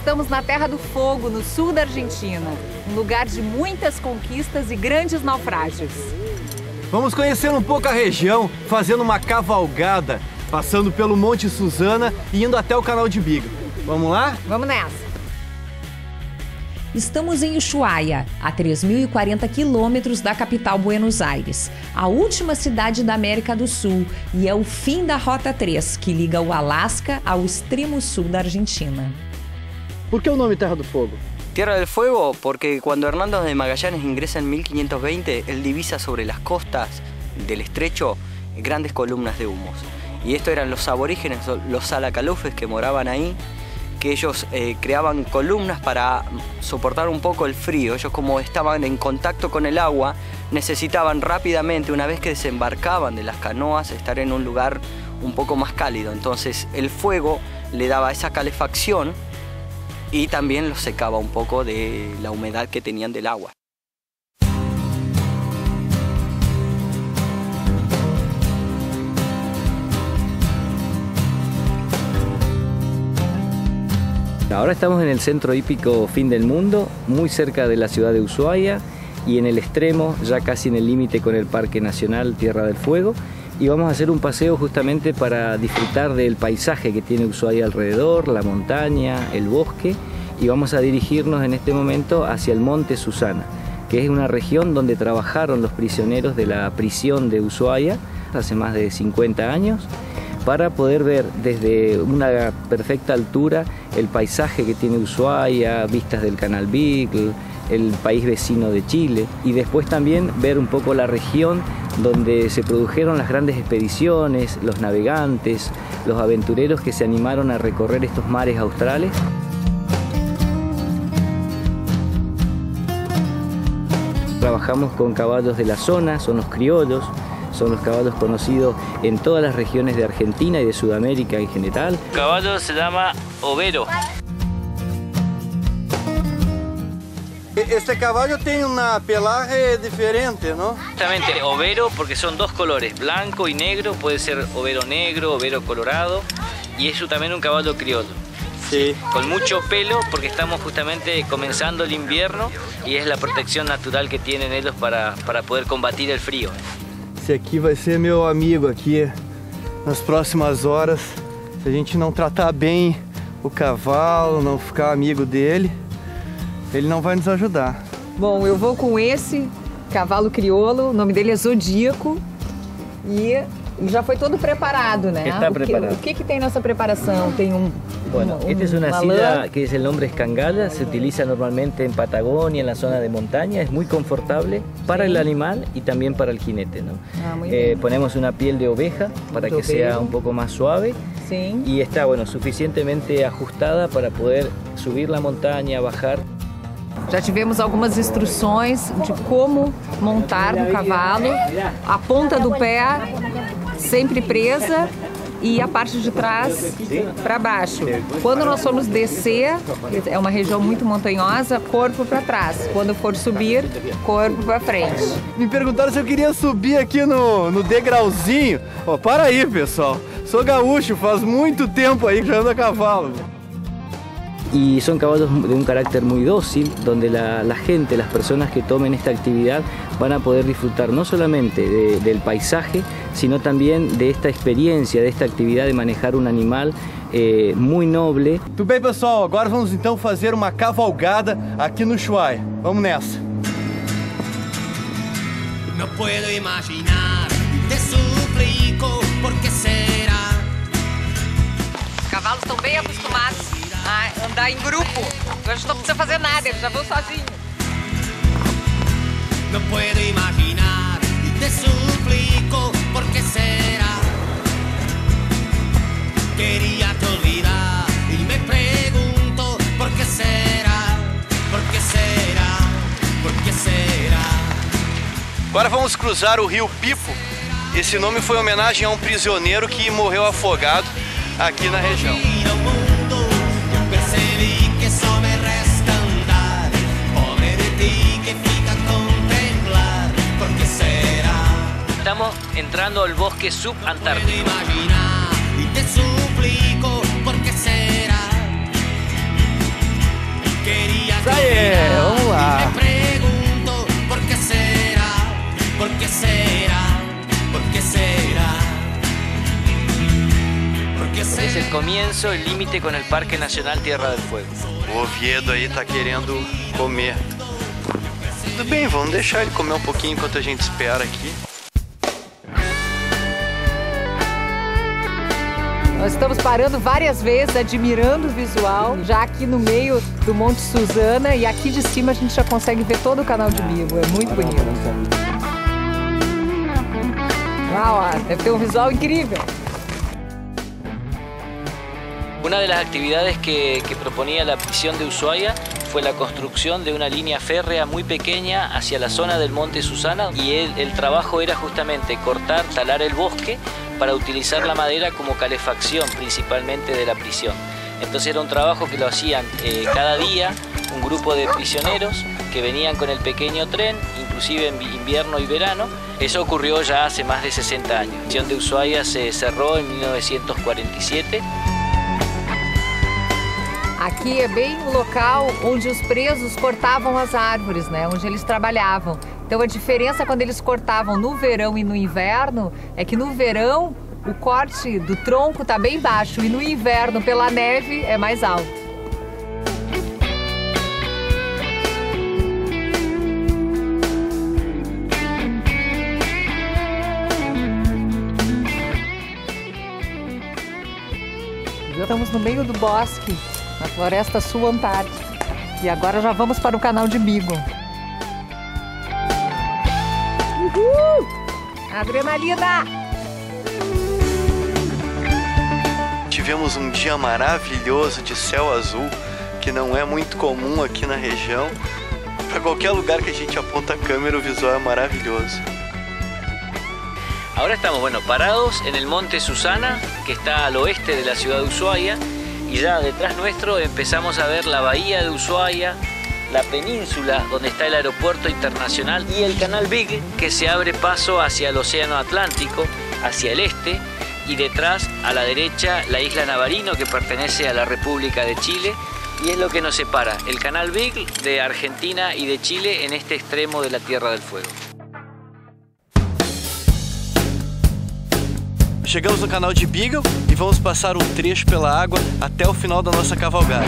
estamos na Terra do Fogo, no sul da Argentina, um lugar de muitas conquistas e grandes naufrágios. Vamos conhecer um pouco a região, fazendo uma cavalgada, passando pelo Monte Susana e indo até o Canal de Biga. Vamos lá? Vamos nessa! Estamos em Ushuaia, a 3.040 quilômetros da capital Buenos Aires, a última cidade da América do Sul, e é o fim da Rota 3, que liga o Alasca ao extremo sul da Argentina. Por que o nome Terra do Fogo? Tierra del Fuego porque cuando Hernando de Magallanes ingresa en 1520, él divisa sobre las costas del estrecho grandes columnas de humos. Y estos eran los aborígenes, los salacalufes que moraban ahí, que ellos creaban columnas para soportar un poco el frío. Ellos, como estaban en contacto con el agua, necesitaban rápidamente, una vez que desembarcaban de las canoas, estar en un lugar un poco más cálido. Entonces el fuego le daba esa calefacción y también los secaba un poco de la humedad que tenían del agua. Ahora estamos en el centro hípico Fin del Mundo, muy cerca de la ciudad de Ushuaia y en el extremo, ya casi en el límite con el Parque Nacional Tierra del Fuego. Y vamos a hacer un paseo justamente para disfrutar del paisaje que tiene Ushuaia alrededor, la montaña, el bosque, y vamos a dirigirnos en este momento hacia el Monte Susana, que es una región donde trabajaron los prisioneros de la prisión de Ushuaia hace más de 50 años, para poder ver desde una perfecta altura el paisaje que tiene Ushuaia, vistas del Canal Beagle, el país vecino de Chile, y después también ver un poco la región donde se produjeron las grandes expediciones, los navegantes, los aventureros que se animaron a recorrer estos mares australes. Trabajamos con caballos de la zona, son los criollos. Son los caballos conocidos en todas las regiones de Argentina y de Sudamérica en general. El caballo se llama overo. Este caballo tiene una pelaje diferente, ¿no? Justamente overo porque son dos colores, blanco y negro, puede ser overo negro, overo colorado, y es también un caballo criollo. Sí. Con mucho pelo porque estamos justamente comenzando el invierno y es la protección natural que tienen ellos para poder combatir el frío. Esse aqui vai ser meu amigo aqui nas próximas horas. Se a gente não tratar bem o cavalo, não ficar amigo dele, ele não vai nos ajudar. Bom, eu vou com esse cavalo crioulo, o nome dele é Zodíaco, e ele já foi todo preparado, né? Está preparado. O que tem nessa preparação? Tem Bueno, esta es una silla que es el nombre escangalla, se utiliza normalmente en Patagonia, en la zona de montaña, es muy confortable para el animal y también para el jinete, ¿no? Ponemos una piel de oveja para que sea un poco más suave. Sim. Y está, bueno, suficientemente ajustada para poder subir la montaña, bajar. Já tivemos algumas instruções de como montar no cavalo, a ponta do pé sempre presa e a parte de trás para baixo. Quando nós formos descer, é uma região muito montanhosa, corpo para trás. Quando for subir, corpo para frente. Me perguntaram se eu queria subir aqui no degrauzinho. Ó, para aí, pessoal. Sou gaúcho, faz muito tempo aí que já ando a cavalo. Y son caballos de un carácter muy dócil, donde la gente, las personas que tomen esta actividad van a poder disfrutar no solamente del paisaje, sino también de esta experiencia, de esta actividad de manejar un animal muy noble. Tudo bem, pessoal, agora vamos então fazer uma cavalgada aqui no Ushuaia. Vamos nessa. No puedo imaginar, te suplico, por qué será. Os cavalos estão bem acostumados a andar em grupo. A gente não precisa fazer nada, eles já vão sozinhos. No puedo imaginar, te suplico, por qué será. Quería te olvidar y me pregunto, por qué será, por qué será, por qué será. Agora vamos cruzar o rio Pipo. Esse nome foi em homenagem a um prisioneiro que morreu afogado aqui na região. Estamos entrando al bosque subantártico. Isso aí, vamos lá. Me pregunto por qué será, por qué será, por qué será. Por qué será. Es el comienzo, el límite con el Parque Nacional Tierra del Fuego. O Oviedo aí tá querendo comer. Tudo bem, vamos deixar ele comer um pouquinho enquanto a gente espera aqui. Nós estamos parando várias vezes, admirando o visual, já aqui no meio do Monte Susana, e aqui de cima a gente já consegue ver todo o canal de Bigo, é muito bonito. Uau, deve ter um visual incrível. Una de las actividades que proponía la prisión de Ushuaia fue la construcción de una línea férrea muy pequeña hacia la zona del Monte Susana, y el trabajo era justamente cortar, talar el bosque para utilizar la madera como calefacción principalmente de la prisión. Entonces era un trabajo que lo hacían cada día un grupo de prisioneros que venían con el pequeño tren, inclusive en invierno y verano. Eso ocurrió ya hace más de 60 años. La prisión de Ushuaia se cerró en 1947. Aqui é bem o local onde os presos cortavam as árvores, né? Onde eles trabalhavam. Então a diferença quando eles cortavam no verão e no inverno é que no verão o corte do tronco está bem baixo e no inverno pela neve é mais alto. Estamos no meio do bosque, na Floresta Sul Antártica. E agora já vamos para o canal de Bigo. Uhul! Adrenalina! Tivemos um dia maravilhoso de céu azul, que não é muito comum aqui na região. Para qualquer lugar que a gente aponta a câmera, o visual é maravilhoso. Ahora estamos, parados en el Monte Susana, que está al oeste de la ciudad de Ushuaia, y ya detrás nuestro empezamos a ver la bahía de Ushuaia, la península donde está el aeropuerto internacional y el canal Beagle, que se abre paso hacia el océano Atlántico, hacia el este, y detrás a la derecha la isla Navarino, que pertenece a la República de Chile, y es lo que nos separa el canal Beagle de Argentina y de Chile en este extremo de la Tierra del Fuego. Chegamos no canal de Beagle e vamos passar um trecho pela água até o final da nossa cavalgada.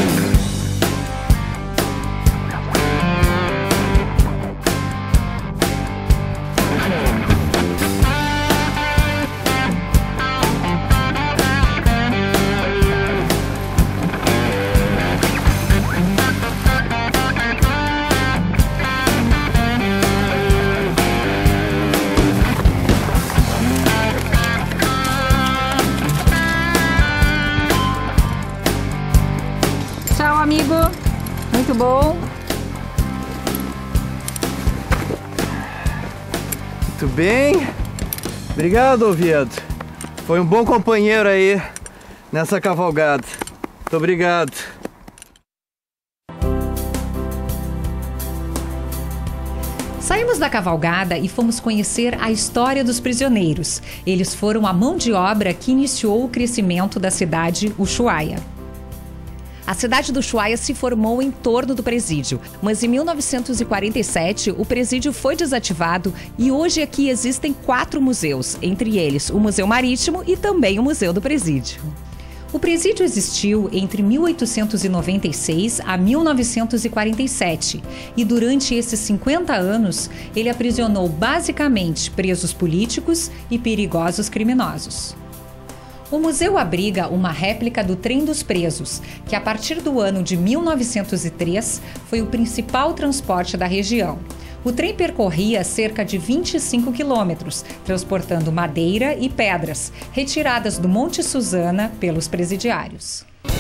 Tchau, amigo. Muito bom. Muito bem. Obrigado, Oviedo. Foi um bom companheiro aí nessa cavalgada. Muito obrigado. Saímos da cavalgada e fomos conhecer a história dos prisioneiros. Eles foram a mão de obra que iniciou o crescimento da cidade Ushuaia. A cidade do Ushuaia se formou em torno do presídio, mas em 1947 o presídio foi desativado e hoje aqui existem 4 museus, entre eles o Museu Marítimo e também o Museu do Presídio. O presídio existiu entre 1896 a 1947 e durante esses 50 anos ele aprisionou basicamente presos políticos e perigosos criminosos. O museu abriga uma réplica do Trem dos Presos, que a partir do ano de 1903 foi o principal transporte da região. O trem percorria cerca de 25 quilômetros, transportando madeira e pedras, retiradas do Monte Susana pelos presidiários.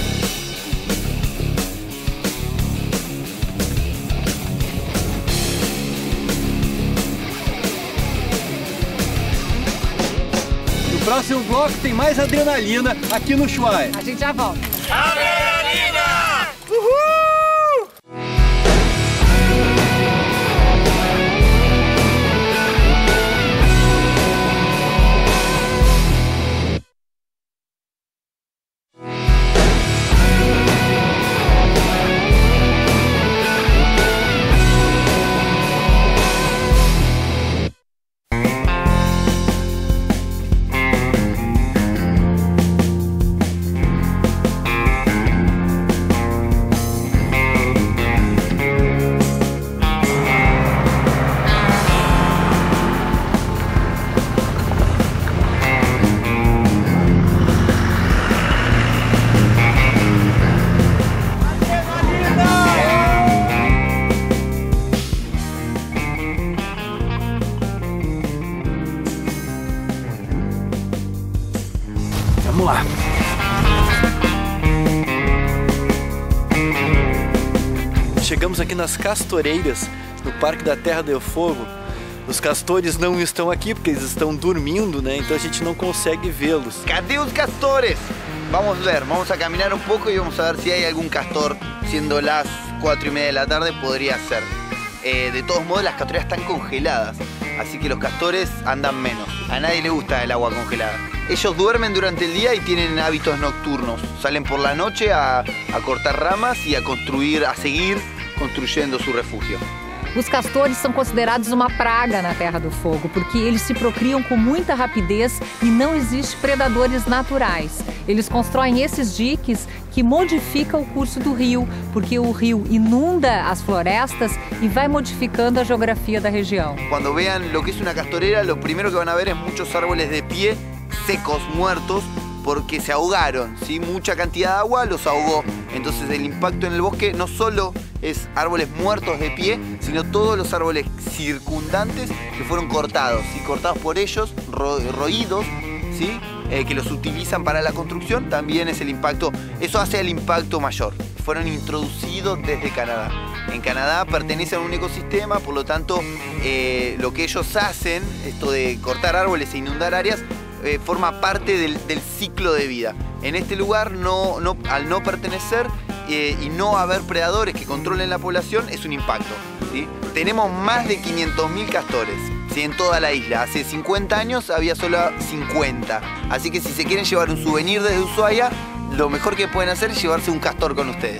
No próximo bloco tem mais adrenalina aqui no Ushuaia. A gente já volta. ¡Adrenalina! Uhul! Vamos lá. Chegamos aqui nas Castoreiras, no Parque da Terra do Fogo. Os castores não estão aqui porque eles estão dormindo, né? Então a gente não consegue vê-los. Cadê os castores? Vamos ver, vamos a caminar un poco y vamos a ver si hay algún castor. Siendo las 4:30 de la tarde, podría ser. De todos modos, las castoreras están congeladas, así que los castores andan menos. A nadie le gusta el agua congelada. Ellos duermen durante el día y tienen hábitos nocturnos. Salen por la noche a cortar ramas y a seguir construyendo su refugio. Os castores são considerados uma praga na Terra do Fogo, porque eles se procriam com muita rapidez e não existem predadores naturais. Eles constroem esses diques que modificam o curso do rio, porque o rio inunda as florestas e vai modificando a geografia da região. Cuando vean lo que es una castorera, lo primero que van a ver es muchos árboles de pie, secos, muertos, porque se ahogaron, ¿sí? Mucha cantidad de agua los ahogó. Entonces el impacto en el bosque no solo es árboles muertos de pie, sino todos los árboles circundantes que fueron cortados, ¿sí? Cortados por ellos, roídos, ¿sí? Que los utilizan para la construcción, también es el impacto, eso hace el impacto mayor. Fueron introducidos desde Canadá. En Canadá pertenecen a un ecosistema, por lo tanto, lo que ellos hacen, esto de cortar árboles e inundar áreas, forma parte del ciclo de vida. En este lugar, al no pertenecer y no haber predadores que controlen la población, es un impacto, ¿sí? Tenemos más de 500.000 castores, ¿sí? En toda la isla. Hace 50 años había solo 50. Así que si se quieren llevar un souvenir desde Ushuaia, lo mejor que pueden hacer es llevarse un castor con ustedes.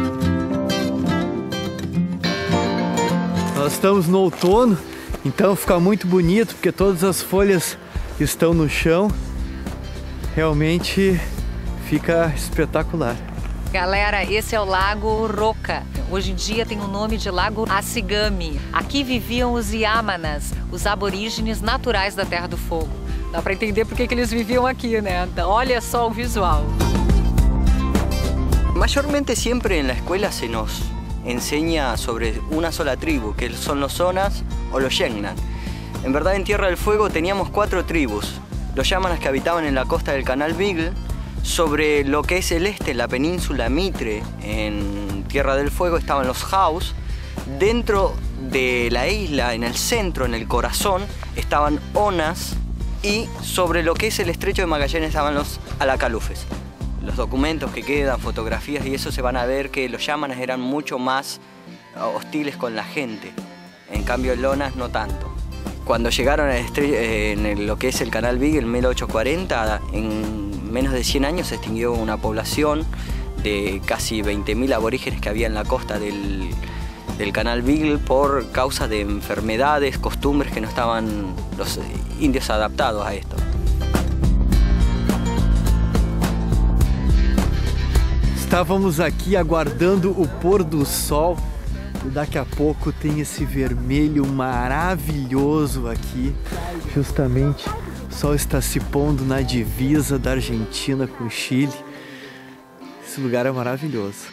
Nós estamos no outono, então fica muito bonito porque todas as folhas estão no chão. Realmente fica espetacular. Galera, esse é o Lago Roca. Hoje em dia tem o nome de Lago Asigami. Aqui viviam os Yamanas, os aborígenes naturais da Terra do Fogo. Dá para entender por que eles viviam aqui, né? Olha só o visual. Mayormente siempre en la escuela se nos enseña sobre una sola tribu, que son los Zonas o los Yengnan. En verdad en Tierra del Fuego teníamos 4 tribus. Los Yamanas que habitaban en la costa del Canal Beagle, sobre lo que es el este, la península Mitre, en Tierra del Fuego estaban los Haus. Dentro de la isla, en el centro, en el corazón, estaban Onas. Y sobre lo que es el estrecho de Magallanes estaban los Alacalufes. Los documentos que quedan, fotografías y eso, se van a ver que los Yamanas eran mucho más hostiles con la gente. En cambio el Onas no tanto. Cuando llegaron en lo que es el Canal Beagle en 1840, en menos de 100 años se extinguió una población de casi 20.000 aborígenes que había en la costa del Canal Beagle por causa de enfermedades, costumbres que no estaban los indios adaptados a esto. Estávamos aqui aguardando o pôr do sol e daqui a pouco tem esse vermelho maravilhoso aqui. Justamente o sol está se pondo na divisa da Argentina com o Chile. Esse lugar é maravilhoso.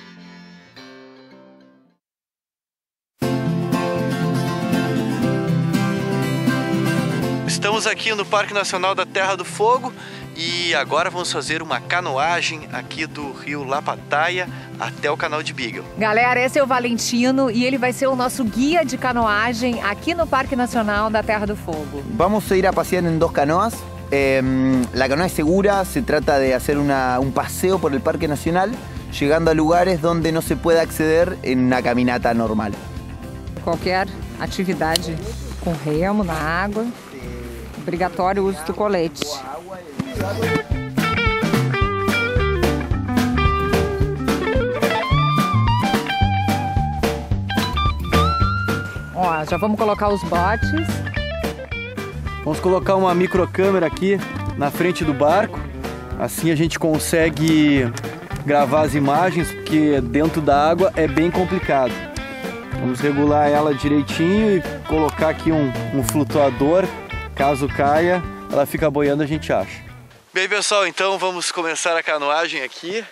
Estamos aqui no Parque Nacional da Terra do Fogo e agora vamos fazer uma canoagem aqui do rio Lapataia até o Canal de Beagle. Galera, esse é o Valentino e ele vai ser o nosso guia de canoagem aqui no Parque Nacional da Terra do Fogo. Vamos a ir a pasear en 2 canoas. La canoa es segura, se trata de hacer un paseo por el Parque Nacional, llegando a lugares donde no se puede acceder en una caminata normal. Qualquer atividade com remo na água, obrigatório o uso do colete. Ó, já vamos colocar os botes. Vamos colocar uma microcâmera aqui na frente do barco. Assim a gente consegue gravar as imagens, porque dentro da água é bem complicado. Vamos regular ela direitinho e colocar aqui um flutuador. Caso caia, ela fica boiando, a gente acha. Bem, pessoal, então vamos começar a canoagem aqui.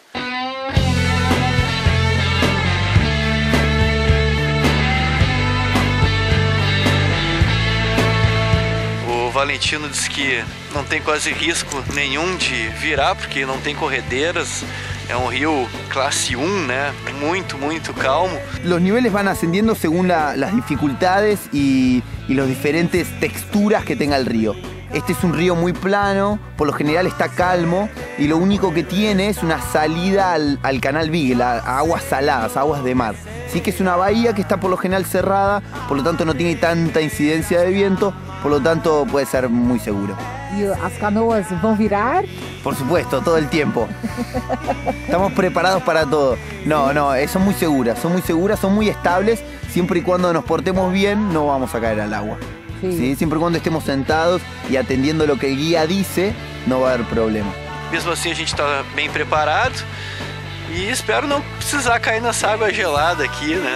O Valentino diz que não tem quase risco nenhum de virar, porque não tem corredeiras. É un río clase 1, né? Muito calmo. Los niveles van ascendiendo según las dificultades y las diferentes texturas que tenga el río. Este es un río muy plano, por lo general está calmo y lo único que tiene es una salida al canal Beagle, a aguas saladas, aguas de mar. Sí que es una bahía que está por lo general cerrada, por lo tanto no tiene tanta incidencia de viento, por lo tanto puede ser muy seguro. E as canoas vão virar? Por supuesto, todo el tiempo. Estamos preparados para todo. No, son muy seguras, son muy estables. Siempre y cuando nos portemos bien, no vamos a caer al agua. Sí. Siempre y cuando estemos sentados y atendiendo lo que el guía dice, no va a haber problema. Mesmo assim, a gente está bem preparado e espero não precisar cair nessa água gelada aqui, né?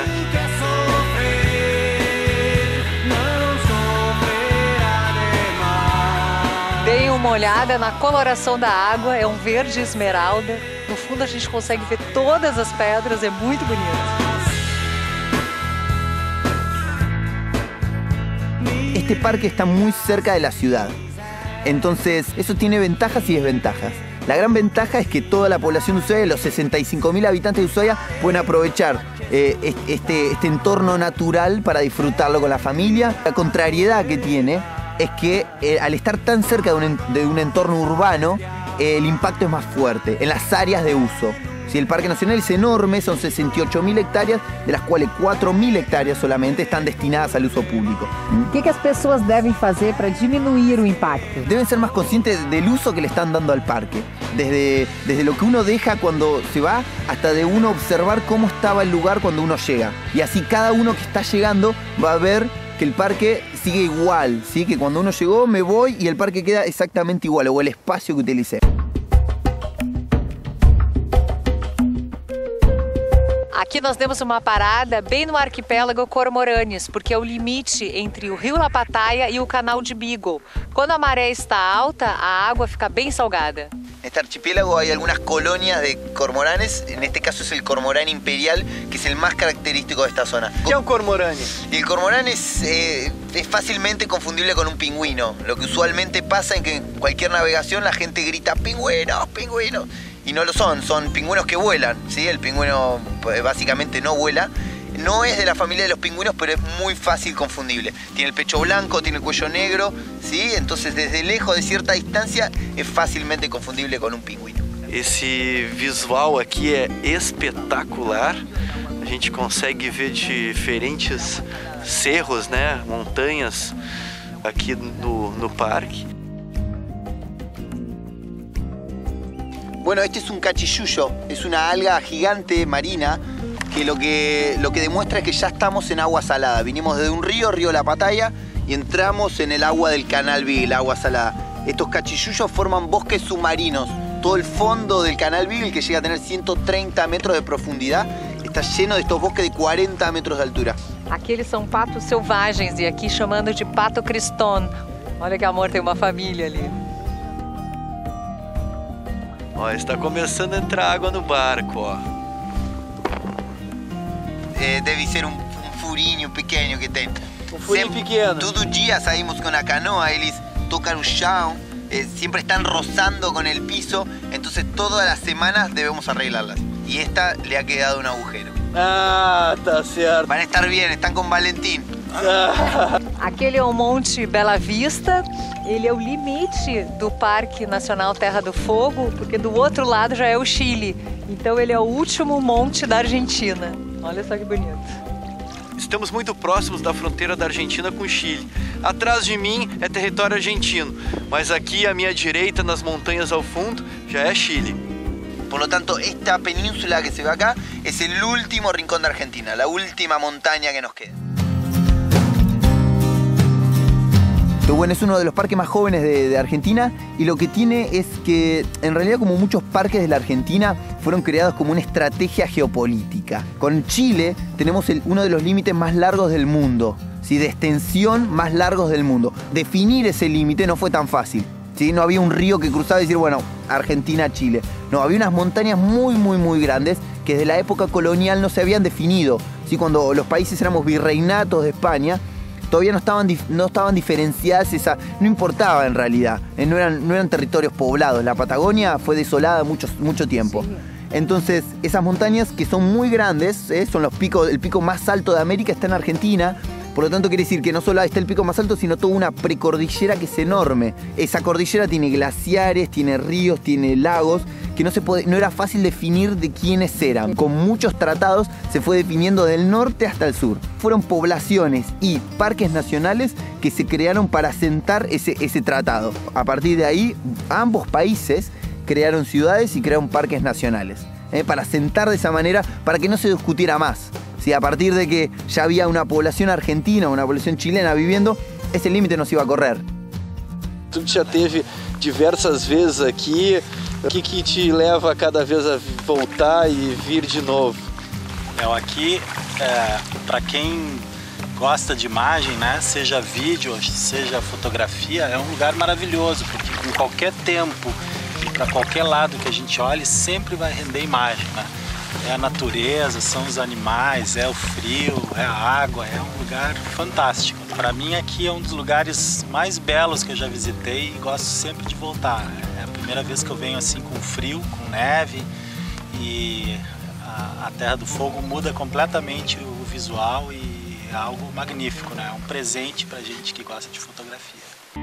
Deem uma olhada na coloração da água, é um verde esmeralda. No fundo a gente consegue ver todas as pedras, é muito bonito. Este parque está muy cerca de la ciudad, entonces eso tiene ventajas y desventajas. La gran ventaja es que toda la población de Ushuaia, los 65.000 habitantes de Ushuaia, pueden aprovechar este entorno natural para disfrutarlo con la familia. La contrariedad que tiene es que al estar tan cerca de un entorno urbano, el impacto es más fuerte en las áreas de uso. Si el Parque Nacional es enorme, son 68.000 hectáreas, de las cuales 4.000 hectáreas solamente están destinadas al uso público. O que as pessoas devem fazer para diminuir o impacto? Deben ser más conscientes del uso que le están dando al parque. Desde lo que uno deja cuando se va, hasta de uno observar cómo estaba el lugar cuando uno llega. Y así cada uno que está llegando va a ver que el parque sigue igual, ¿sí? Que cuando uno llegó me voy y el parque queda exactamente igual, o el espacio que utilicé. Aqui nós demos uma parada bem no arquipélago Cormoranes, porque é o limite entre o rio Lapataia e o canal de Beagle. Quando a maré está alta, a água fica bem salgada. En este archipiélago hay algunas colonias de cormoranes, en este caso es el cormorán imperial, que es el más característico de esta zona. ¿Qué es un cormorán? Y el cormorán es fácilmente confundible con un pingüino. Lo que usualmente pasa es que en cualquier navegación la gente grita ¡pingüinos, pingüinos! Y no lo son pingüinos que vuelan, ¿sí? El pingüino pues, básicamente no vuela. No es de la familia de los pingüinos, pero es muy fácil confundible. Tiene el pecho blanco, tiene el cuello negro, ¿sí? Entonces desde lejos, de cierta distancia, es fácilmente confundible con un pingüino. Esse visual aqui é espetacular. A gente consegue ver diferentes cerros, né? Montanhas aqui no parque. Bueno, este es un cachiyuyo, es una alga gigante marina que lo que demuestra es que ya estamos en agua salada. Vinimos de un río Lapataia, y entramos en el agua del canal Beagle, agua salada. Estos cachiyuyos forman bosques submarinos. Todo el fondo del canal Beagle, que llega a tener 130 metros de profundidad, está lleno de estos bosques de 40 metros de altura. Aqueles são patos selvagens e aqui chamando de pato cristón. Olha que amor, tem uma família ali. Ó, está começando a entrar água no barco, ó. Deve ser um furinho pequeno que tem. Um furinho pequeno. Todo dia saímos com a canoa, eles tocam o chão, siempre están rozando con el piso, entonces todas las semanas debemos arreglarlas. Y esta le ha quedado un agujero. Ah, tá certo. Van a estar bien, están con Valentín. Aquele é o Monte Bela Vista, ele é o limite do Parque Nacional Terra do Fogo, porque do outro lado já é o Chile. Então ele é o último monte da Argentina. Olha só que bonito. Estamos muito próximos da fronteira da Argentina com o Chile. Atrás de mim é território argentino, mas aqui à minha direita, nas montanhas ao fundo, já é Chile. Por lo tanto, esta península que se ve acá es el último rincón de Argentina, la última montaña que nos queda. Bueno, es uno de los parques más jóvenes de Argentina, y lo que tiene es que en realidad, como muchos parques de la Argentina, fueron creados como una estrategia geopolítica. Con Chile tenemos uno de los límites más largos del mundo, ¿sí? De extensión más largos del mundo. Definir ese límite no fue tan fácil, ¿sí? No había un río que cruzaba y decir, bueno, Argentina-Chile. No, había unas montañas muy grandes que desde la época colonial no se habían definido, ¿sí? Cuando los países éramos virreinatos de España, todavía no estaban diferenciadas, no importaba en realidad, no eran territorios poblados. La Patagonia fue desolada mucho tiempo. Entonces, esas montañas que son muy grandes, son el pico más alto de América está en Argentina. Por lo tanto, quiere decir que no solo está el pico más alto, sino toda una precordillera que es enorme. Esa cordillera tiene glaciares, tiene ríos, tiene lagos, que no era fácil definir de quiénes eran. Con muchos tratados se fue definiendo del norte hasta el sur. Fueron poblaciones y parques nacionales que se crearon para asentar ese tratado. A partir de ahí, ambos países crearon ciudades y crearon parques nacionales. Para asentar de esa manera, para que no se discutiera más. Si a partir de que ya había una población argentina, una población chilena viviendo, esse límite não se iba a correr. Tu já teve diversas vezes aqui, o que te leva a cada vez a voltar e vir de novo? Aqui, para quem gosta de imagem, né, seja vídeo, seja fotografia, é um lugar maravilhoso, porque em qualquer tempo e para qualquer lado que a gente olhe, sempre vai render imagem, né? É a natureza, são os animais, é o frio, é a água, é um lugar fantástico. Para mim aqui é um dos lugares mais belos que eu já visitei e gosto sempre de voltar. É a primeira vez que eu venho assim com frio, com neve, e a Terra do Fogo muda completamente o visual e é algo magnífico, né? É um presente pra gente que gosta de fotografia.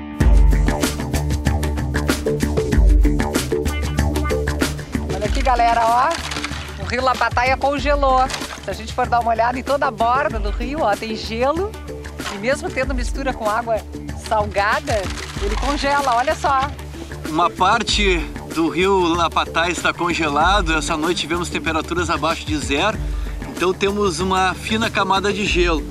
Olha aqui, galera, ó. O rio Lapataia congelou. Se a gente for dar uma olhada em toda a borda do rio, ó, tem gelo. E mesmo tendo mistura com água salgada, ele congela, olha só. Uma parte do rio Lapataia está congelado. Essa noite tivemos temperaturas abaixo de zero. Então temos uma fina camada de gelo.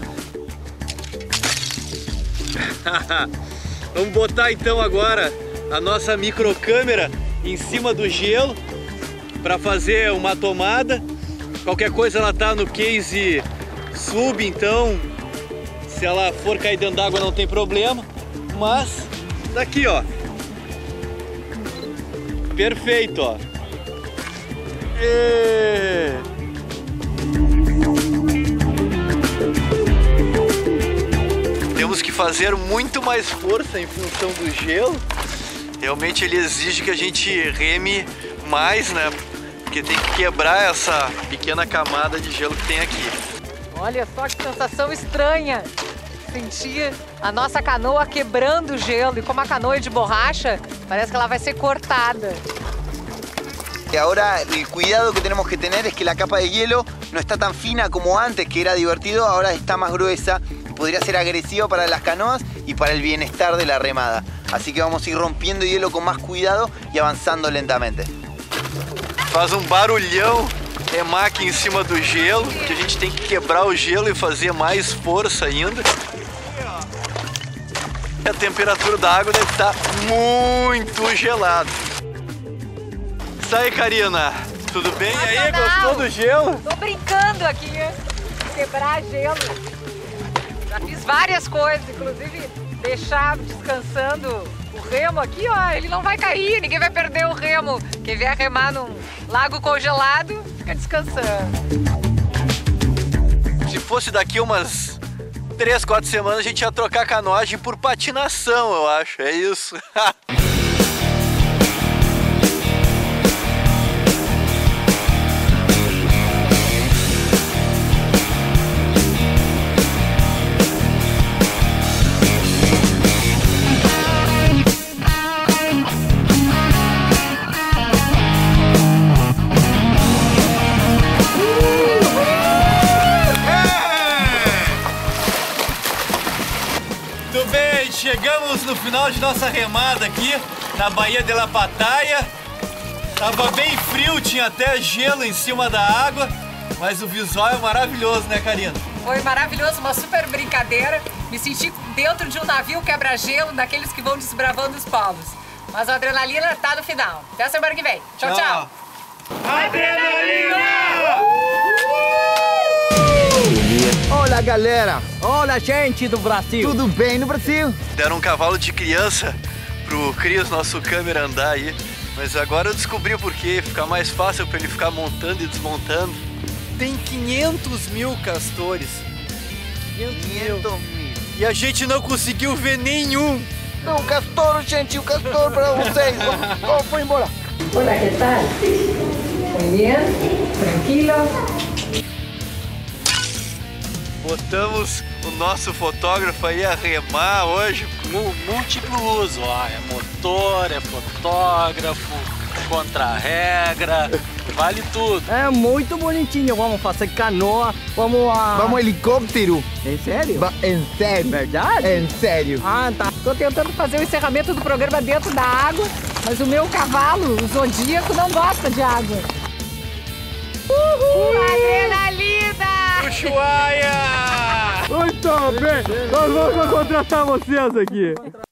Vamos botar então agora a nossa microcâmera em cima do gelo para fazer uma tomada. Qualquer coisa ela tá no case sub, então se ela for cair dentro d'água não tem problema. Mas daqui, ó, perfeito, ó. Temos que fazer muito mais força em função do gelo. Realmente ele exige que a gente reme mais, né? Porque tem que quebrar essa pequena camada de gelo que tem aqui. Olha só que sensação estranha. Sentir a nossa canoa quebrando o gelo. E como a canoa é de borracha, parece que ela vai ser cortada. Y ahora el cuidado que tenemos que tener es que la capa de hielo no está tan fina como antes, que era divertido, ahora está más gruesa y podría ser agresiva para las canoas y para el bienestar de la remada. Así que vamos a ir rompiendo hielo con más cuidado y avanzando lentamente. Faz um barulhão remar aqui em cima do gelo, que a gente tem que quebrar o gelo e fazer mais força ainda. A temperatura da água deve estar muito gelada. Isso aí, Karina. Tudo bem? E aí, gostou do gelo? Tô brincando aqui, quebrar gelo. Já fiz várias coisas, inclusive deixar descansando o remo aqui, ó, ele não vai cair, ninguém vai perder o remo. Quem vier remar num lago congelado, fica descansando. Se fosse daqui umas 3, 4 semanas, a gente ia trocar a canoagem por patinação, eu acho, é isso. Chegamos no final de nossa remada aqui na Baía de Lapataia. Tava bem frio, tinha até gelo em cima da água, mas o visual é maravilhoso, né, Karina? Foi maravilhoso, uma super brincadeira. Me senti dentro de um navio quebra-gelo, daqueles que vão desbravando os polos. Mas a adrenalina tá no final. Até semana que vem. Tchau, tchau. Adrenalina! Olá, galera! Olá, gente do Brasil! Tudo bem no Brasil? Deram um cavalo de criança pro Cris, nosso câmera, andar aí. Mas agora eu descobri o porquê, fica mais fácil para ele ficar montando e desmontando. Tem 500 mil castores. 500 mil. e a gente não conseguiu ver nenhum. Não, o castor, gente, o castor para vocês. Oh, foi embora. Olá, que tal? Muy bien, tranquilo. Botamos o nosso fotógrafo aí a remar hoje. Múltiplo uso, ó. É motor, é fotógrafo, contra-regra, vale tudo. É muito bonitinho. Vamos fazer canoa, vamos helicóptero. Em sério? Em sério. Verdade? Em sério. Ah, tá. Tô tentando fazer o encerramento do programa dentro da água, mas o meu cavalo, o Zodíaco, não gosta de água. Uhul! Adrenalina! Ushuaia! Muito bem! Nós vamos contratar vocês aqui.